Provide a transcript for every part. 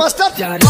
Master.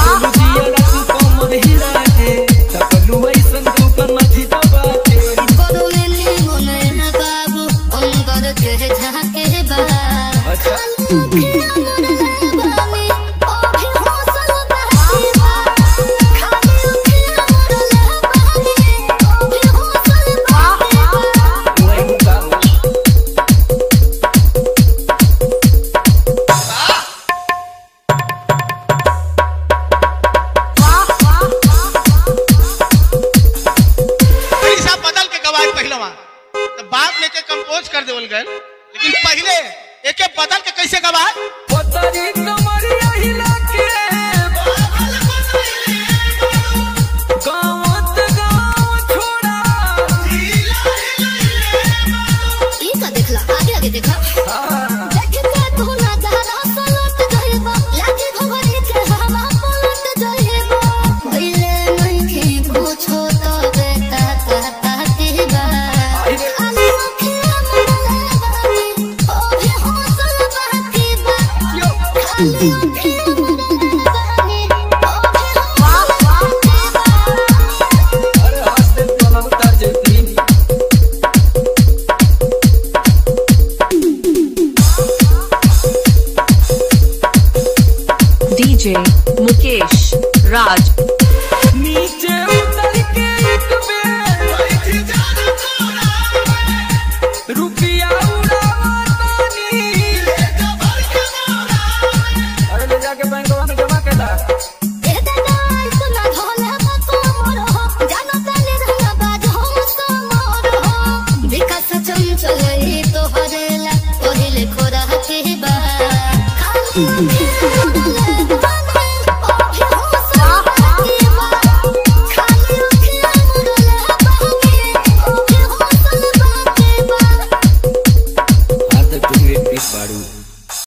बाप लेके compose कर देवल गए, लेकिन पहले एक बदल के कैसे गवाए। आगे आगे देखा DJ मुकेश राज। नीचे उतर के एक रुपया उड़ावानी, अरे ले जाके बैंक में जमा कर दा। चले तो हरेला पहले खोरा के बा